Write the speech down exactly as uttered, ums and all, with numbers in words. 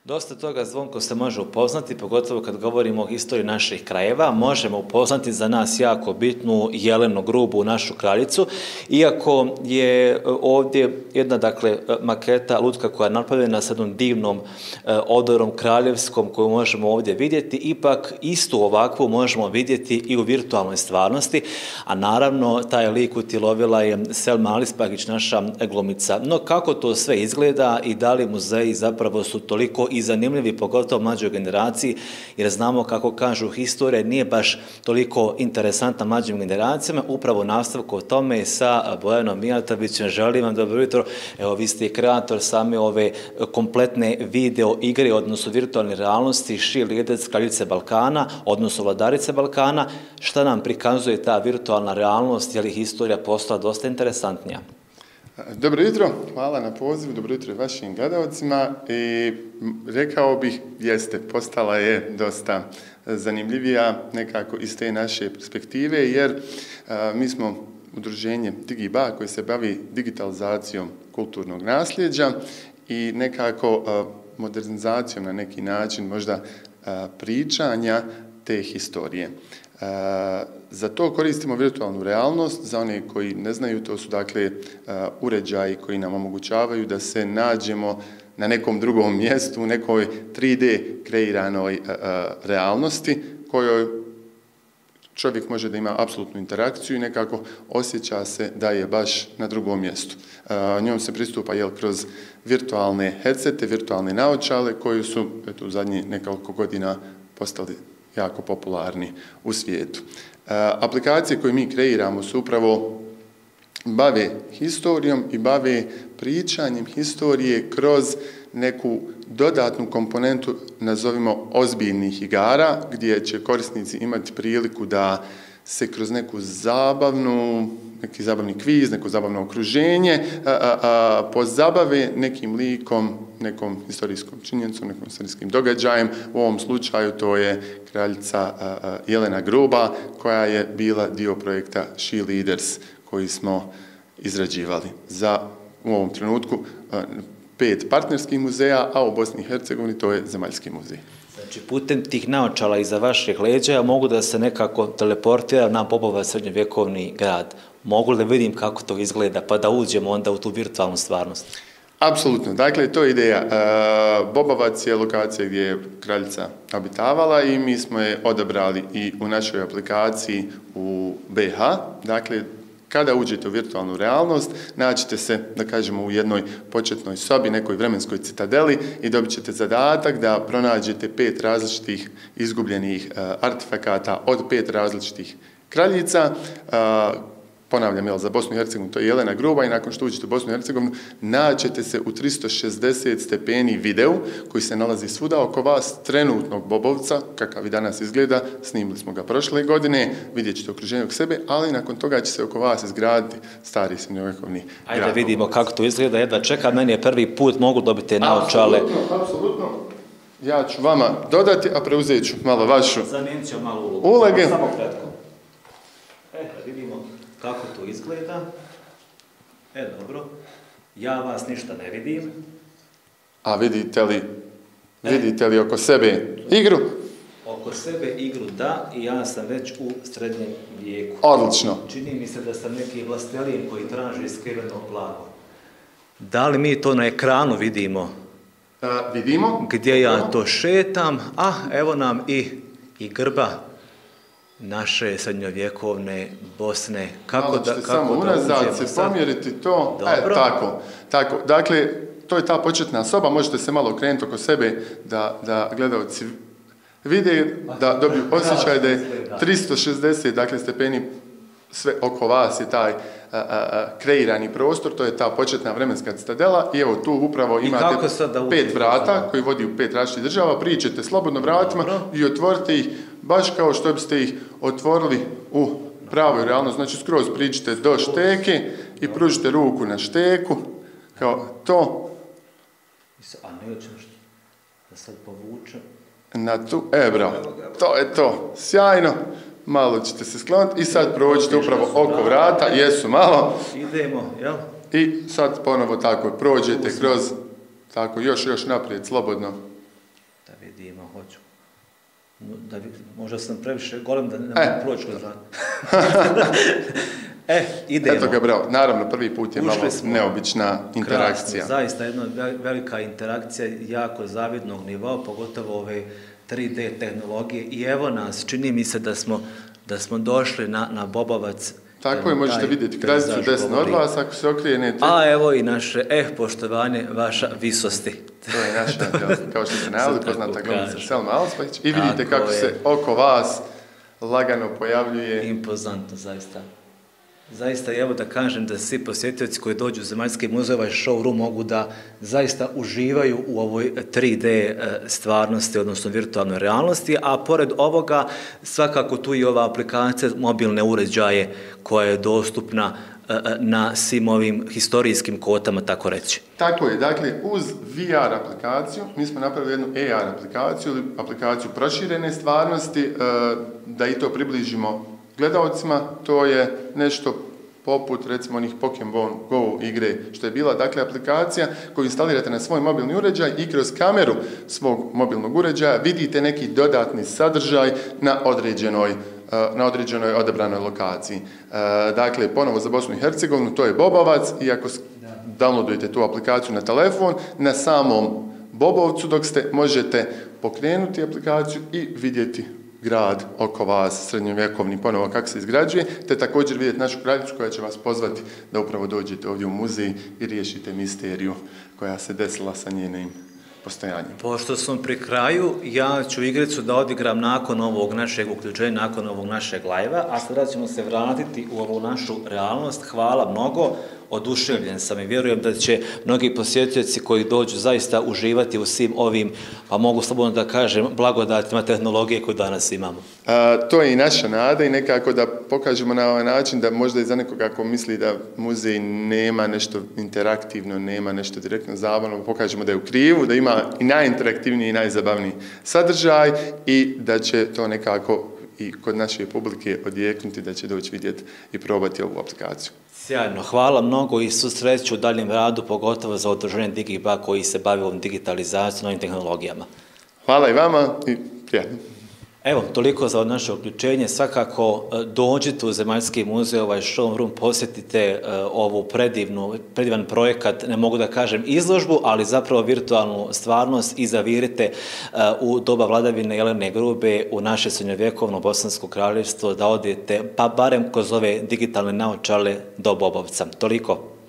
Dosta toga, Zvonko, se može upoznati, pogotovo kad govorimo o historiji naših krajeva. Možemo upoznati za nas jako bitnu Jelenu Grubu, našu kraljicu, iako je ovdje jedna, dakle, maketa lutka koja je napravljena sa jednom divnom odorom kraljevskom koju možemo ovdje vidjeti, ipak istu ovakvu možemo vidjeti i u virtualnoj stvarnosti, a naravno taj lik utjelovila je Selma Alispagić, naša glumica. No kako to sve izgleda i da li muzeji zapravo su toliko i zanimljivi, pogotovo mlađoj generaciji, jer znamo kako kažu historija nije baš toliko interesantna mlađim generacijama. Upravo nastavku o tome sa Bojanom Mijatovićem. Želim vam dobro jutro. Evo, vi ste i kreator same ove kompletne video igre, odnosno virtualne realnosti She Leaders Kraljice Balkana, odnosno Vladarice Balkana. Šta nam prikazuje ta virtualna realnost, je li historija postala dosta interesantnija? Dobro jutro, hvala na pozivu, dobro jutro i vašim gledalcima. I rekao bih, jeste, postala je dosta zanimljivija nekako iz te naše perspektive, jer a, mi smo udruženje DigiBa koje se bavi digitalizacijom kulturnog nasljeđa i nekako a, modernizacijom na neki način možda a, pričanja te historije. Uh, za to koristimo virtualnu realnost. Za one koji ne znaju, to su dakle uh, uređaji koji nam omogućavaju da se nađemo na nekom drugom mjestu, u nekoj tri D kreiranoj uh, realnosti kojoj čovjek može da ima apsolutnu interakciju i nekako osjeća se da je baš na drugom mjestu. Uh, njom se pristupa jel, kroz virtualne headsete, virtualne naočale koji su eto, u zadnjih nekoliko godina postali jako popularni u svijetu. E, aplikacije koje mi kreiramo su upravo bave historijom i bave pričanjem historije kroz neku dodatnu komponentu, nazovimo ozbiljnih igara, gdje će korisnici imati priliku da se kroz neku zabavnu, neki zabavni kviz, neko zabavno okruženje, a, a, a, pozabave nekim likom, nekom historijskom činjenicom, nekom historijskim događajem. U ovom slučaju to je kraljica a, a, Jelena Gruba, koja je bila dio projekta She Leaders, koji smo izrađivali za, u ovom trenutku, a, pet partnerskih muzeja, a u Bosni i Hercegovini to je Zemaljski muzej. Znači, putem tih naočala iza vašeg leđa mogu da se nekako teleportira na Bobova srednjovjekovni grad. Mogu da vidim kako to izgleda, pa da uđemo onda u tu virtualnu stvarnost? Apsolutno. Dakle, to je ideja. Bobovac je lokacija gdje je kraljica obitavala i mi smo je odabrali i u našoj aplikaciji u B H. Dakle, kada uđete u virtualnu realnost, naćete se, da kažemo, u jednoj početnoj sobi, nekoj vremenskoj citadeli i dobit ćete zadatak da pronađete pet različitih izgubljenih artefakata od pet različitih kraljica. Ponavljam, jel, za Bosnu i Hercegovinu to je Jelena Gruba i nakon što uđete u Bosnu i Hercegovinu naćete se u tristo šezdeset stepeni videu koji se nalazi svuda oko vas, trenutnog Bobovca, kakav i danas izgleda, snimili smo ga prošle godine, vidjet ćete okruženje oko sebe, ali nakon toga će se oko vas izgraditi stari srednjovjekovni grad. Ajde da vidimo kako to izgleda, jedva čeka, meni je prvi put, mogu dobiti naočale. Apsolutno, apsolutno. Ja ću vama dodati, a preuzet ću malo vašu Zamijenit ću malo ulogu. Ulege. Samo kratko. E, da vidimo kako to izgleda. E, dobro. Ja vas ništa ne vidim. A vidite li, vidite li oko sebe igru? Oko sebe igru da, i ja sam već u srednjem vijeku. Odlično. Čini mi se da sam neki vlastelin koji traži skriveno blago. Da li mi to na ekranu vidimo? A, vidimo. Gdje ja to šetam, a evo nam i, i grba naše srednjovjekovne Bosne. Kako Malo da, ćete kako samo da unazad uđemo se sad? pomjeriti to. Dobro. E, tako, tako. Dakle, to je ta početna soba, možete se malo okrenuti oko sebe da, da gledalci vide, da dobiju osjećaj da je tristo šezdeset dakle, stepeni sve oko vas je taj a, a, a, kreirani prostor, to je ta početna vremenska citadela i evo tu upravo imate pet vrata koji vodi u pet različitih država, priđete slobodno vratima i otvorite ih baš kao što biste ih otvorili u pravoj realnosti, znači skroz priđite do šteke i pružite ruku na šteku, kao to. A ne hoćem što da sad povučem. Na tu, e bravo, to je to, sjajno. Malo ćete se skloniti i sad prođete upravo oko vrata, jesu malo. Idemo, jel? I sad ponovo tako prođete kroz, tako još, još naprijed, slobodno. Da vidimo, hoću. Da vid, možda sam previše golem da ne mogu proći kroz vrata. E, idemo. Eto ga, bravo. Naravno, prvi put je malo neobična interakcija. Krasno, zaista jedna velika interakcija, jako zavidnog nivoa, pogotovo ove tri D tehnologije. I evo nas, čini mi se da smo, da smo došli na, na Bobovac. Tako je, možete vidjeti kraljicu desno od vas, ako se okrenete. A evo i naše, eh, poštovanje, vaša visosti. To je naša, kao što se najavili, poznata glumica Selma Alspahić. I vidite tako kako je. Se oko vas lagano pojavljuje. Impozantno, zaista. Zaista, evo da kažem da svi posjetioci koji dođu u Zemaljski muzej, ovaj showroom, mogu da zaista uživaju u ovoj tri D stvarnosti, odnosno virtualnoj realnosti, a pored ovoga svakako tu i ova aplikacija, mobilne uređaje koja je dostupna na svim ovim historijskim kotama, tako reći. Tako je, dakle, uz V R aplikaciju, mi smo napravili jednu E R aplikaciju, ili aplikaciju proširene stvarnosti, da i to približimo gledalcima. To je nešto poput, recimo, onih Pokemon Go igre, što je bila, dakle, aplikacija koju instalirate na svoj mobilni uređaj i kroz kameru svog mobilnog uređaja vidite neki dodatni sadržaj na određenoj na određenoj odabranoj lokaciji. Dakle, ponovo za Bosnu i Hercegovinu, to je Bobovac, i ako downloadujete tu aplikaciju na telefon, na samom Bobovcu dok ste, možete pokrenuti aplikaciju i vidjeti grad oko vas, srednjovjekovni, ponovo kako se izgrađuje, te također vidjeti našu kraljicu koja će vas pozvati da upravo dođete ovdje u muzej i riješite misteriju koja se desila sa njenim postojanjem. Pošto sam pri kraju, ja ću igricu da odigram nakon ovog našeg uključenja, nakon ovog našeg live-a, a sada ćemo se vratiti u ovu našu realnost. Hvala mnogo, oduševljen sam i vjerujem da će mnogi posjetioci koji dođu zaista uživati u svim ovim, pa mogu slobodno da kažem, blagodatima tehnologije koju danas imamo. A, to je i naša nada i nekako da pokažemo na ovaj način da možda i za nekoga ako misli da muzej nema nešto interaktivno, nema nešto direktno zabavno, pokažemo da je u krivu, da ima i najinteraktivniji i najzabavniji sadržaj i da će to nekako i kod naše publike odjeknuti, da će doći vidjeti i probati ovu aplikaciju. Sjajno, hvala mnogo i susreću u daljem radu, pogotovo za udruženje DigiBa koji se bavi ovom digitalizacijom, novim tehnologijama. Hvala i vama i prijatno. Evo, toliko za naše uključenje. Svakako dođite u Zemaljski muzej, ovaj showroom, posjetite ovu predivnu, predivan projekat, ne mogu da kažem izložbu, ali zapravo virtualnu stvarnost i zavirite u doba vladavine Jelene Grube u naše srednjovjekovno Bosansko kraljevstvo, da odete, pa barem kroz ove digitalne naočale do Bobovca. Toliko.